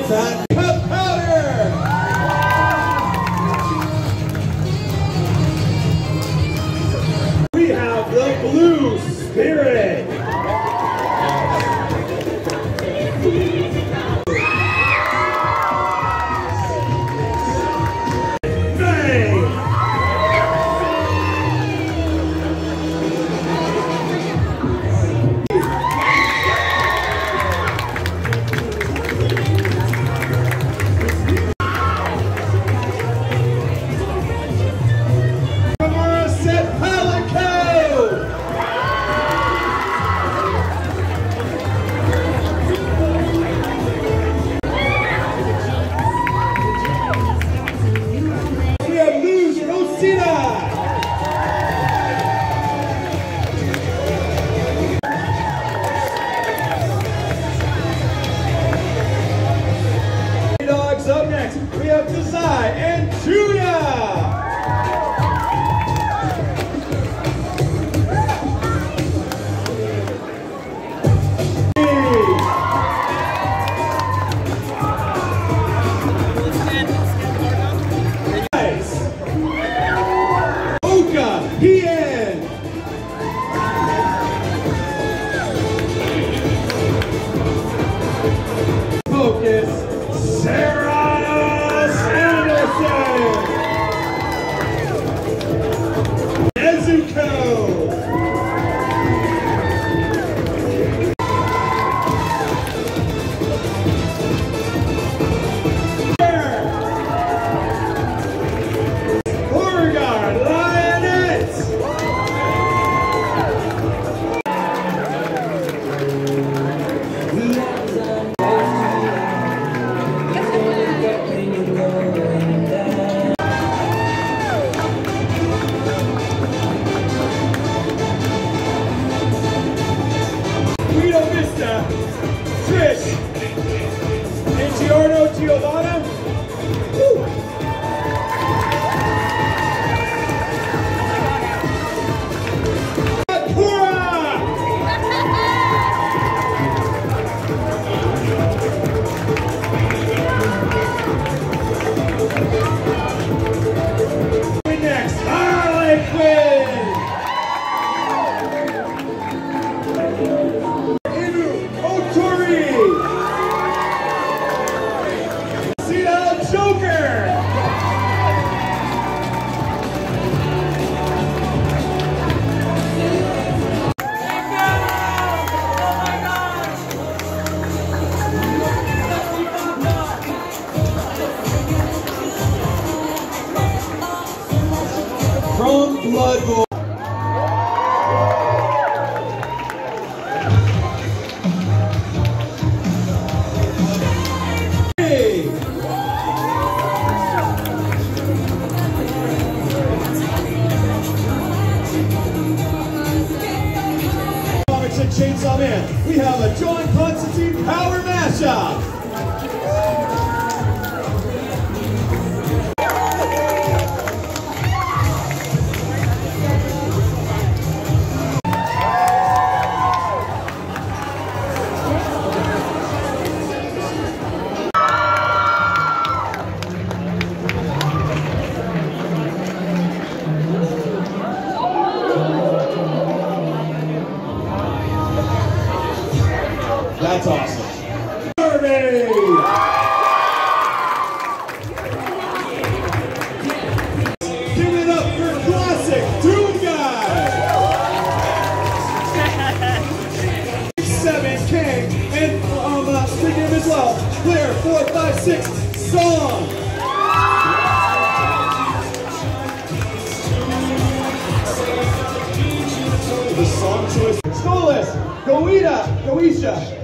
Fields at Cup Powder. We have the Blue Spirit. Up next, we have Desai and Judah. Oka, Hien. Focus, Sarah. Trish and Giovanna. Next, Harley Quinn. From Blood Bowl. Hey. Comics and Chainsaw Man. We have a John Constantine Power Mashup. That's awesome. Kirby! Give it up for classic Doom Guy! 7 King, and speaking of as well, player 456 Song. The song choice. Stolas, Goisha.